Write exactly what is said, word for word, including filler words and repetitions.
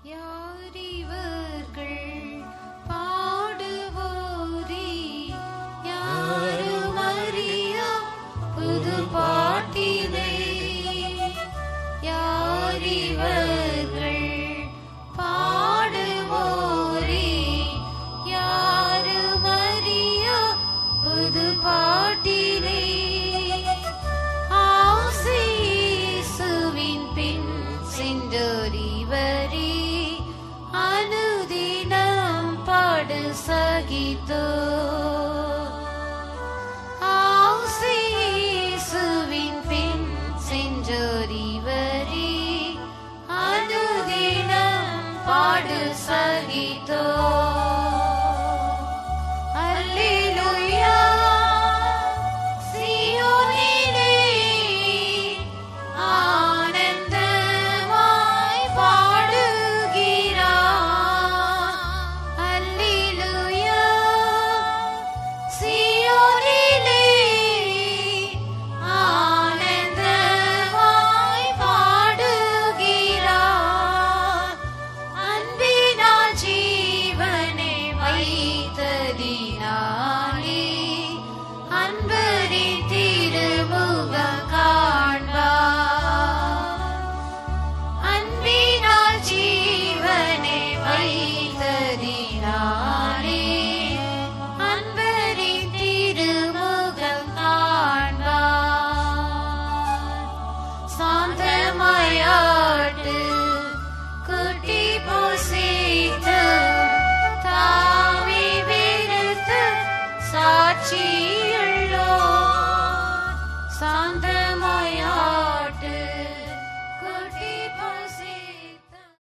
யாரிவர்கள் பாடுவோரே, யாரும் அறியா புது பாட்டினை. யாரிவர்கள் பாடுவோரே, யாரும் அறியா புது பாட்டினை. ஆசீசுவின் பின் சென்றோரிவரே, அனுதினம் பாடு சகித்தோ. ஆசீசுவின் பின் சென்றோரிவரே, அனுதினம் பாடு சகித்தோ.